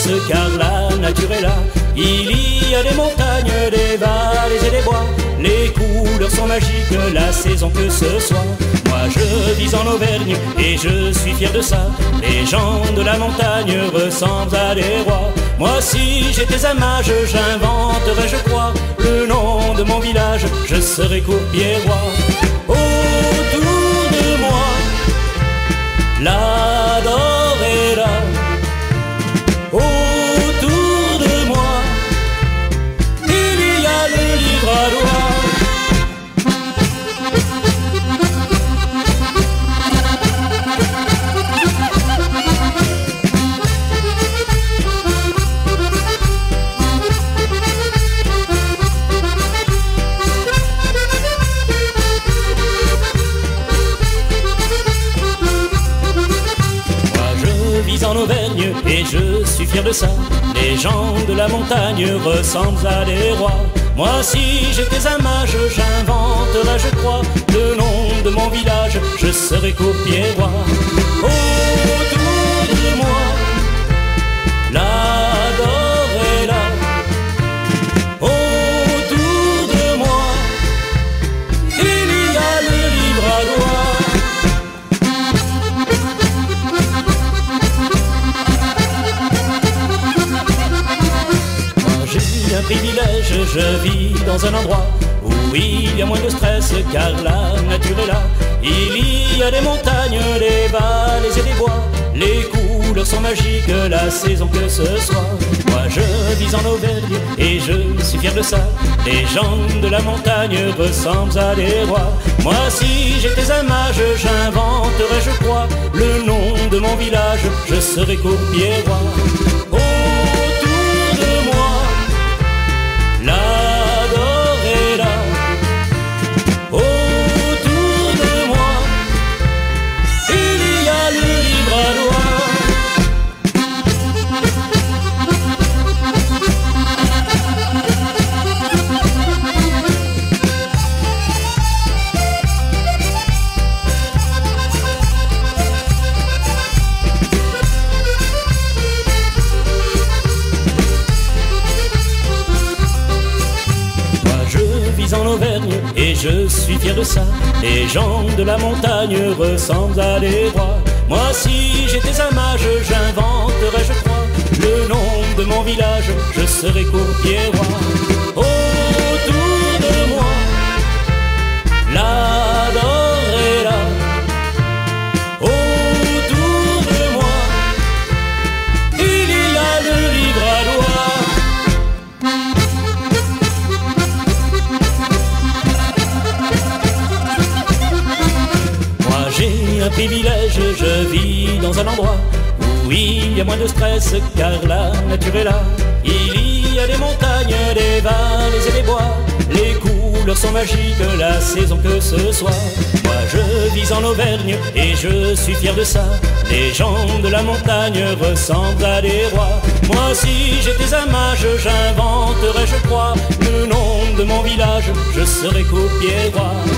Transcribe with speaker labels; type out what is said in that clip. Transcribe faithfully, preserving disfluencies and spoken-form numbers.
Speaker 1: stress, car la nature est là. Il y a des montagnes, des vallées et des bois. Les couleurs sont magiques, la saison que ce soit. Moi je vis en Auvergne et je suis fier de ça. Les gens de la montagne ressemblent à des rois. Moi si j'étais un mage, j'inventerais je crois le nom de mon village, je serais Courbier-Roi. Autour de moi, la Dore est là. Autour de moi, il y a le livradois. En Auvergne et je suis fier de ça. Les gens de la montagne ressemblent à des rois. Moi si j'étais un mage, j'inventerais je crois le nom de mon village, je serais Courbier-Roi. Autour de moi, la Dore est là. Autour de moi, il y a le livradois. Un privilège, je vis dans un endroit où il y a moins de stress, car la nature est là. Il y a des montagnes, des vallées et des bois. Les couleurs sont magiques, la saison que ce soit. Moi je vis en Auvergne et je suis fier de ça. Les gens de la montagne ressemblent à des rois. Moi si j'étais un mage, j'inventerais je crois le nom de mon village, je serais Courbier-Roi. En Auvergne et je suis fier de ça. Les gens de la montagne ressemblent à des rois. Moi si j'étais un mage, j'inventerais je crois le nom de mon village, je serais Courbier-Roi. Autour de moi, la Dore est là. Autour de moi, il y a le livradois. J'ai un privilège, je vis dans un endroit où il y a moins de stress, car la nature est là. Il y a des montagnes, des vallées et des bois. Les couleurs sont magiques, la saison que ce soit. Moi je vis en Auvergne et je suis fier de ça. Les gens de la montagne ressemblent à des rois. Moi si j'étais un mage, j'inventerais je crois le nom de mon village, je serais Courbier-Roi.